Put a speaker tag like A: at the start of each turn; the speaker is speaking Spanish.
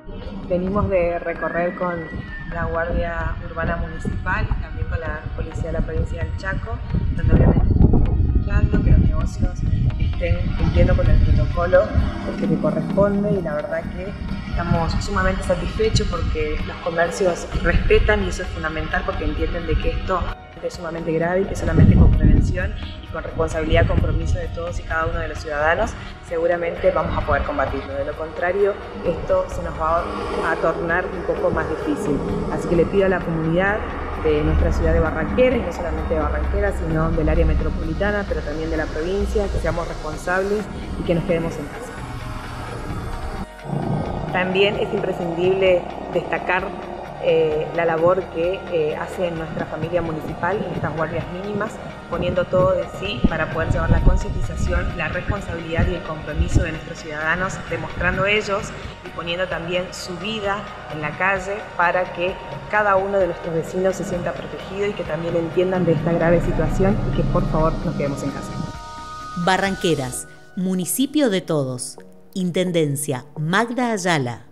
A: Venimos de recorrer con la Guardia Urbana Municipal y también con la Policía de la Provincia del Chaco, donde obviamente estamos verificando que los negocios estén cumpliendo con el protocolo que le corresponde, y la verdad que estamos sumamente satisfechos porque los comercios respetan, y eso es fundamental porque entienden de que esto es sumamente grave y que solamente con prevención y con responsabilidad, compromiso de todos y cada uno de los ciudadanos seguramente vamos a poder combatirlo. De lo contrario, esto se nos va a tornar un poco más difícil. Así que le pido a la comunidad de nuestra ciudad de Barranquera, y no solamente de Barranquera, sino del área metropolitana, pero también de la provincia, que seamos responsables y que nos quedemos en casa. También es imprescindible destacar la labor que hace nuestra familia municipal en estas guardias mínimas, poniendo todo de sí para poder llevar la concientización, la responsabilidad y el compromiso de nuestros ciudadanos, demostrando ellos y poniendo también su vida en la calle para que cada uno de nuestros vecinos se sienta protegido y que también entiendan de esta grave situación y que por favor nos quedemos en casa.
B: Barranqueras, municipio de todos. Intendencia Magda Ayala.